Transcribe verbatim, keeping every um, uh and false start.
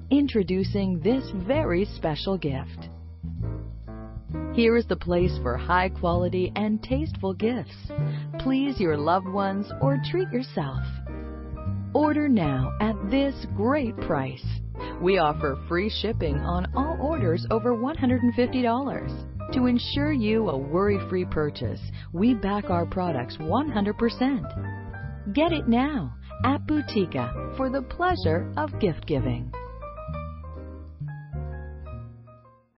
Introducing this very special gift. Here is the place for high quality and tasteful gifts. Please your loved ones or treat yourself. Order now at this great price. We offer free shipping on all orders over one hundred fifty dollars. To ensure you a worry-free purchase, we back our products one hundred percent. Get it now at Boutica for the pleasure of gift giving.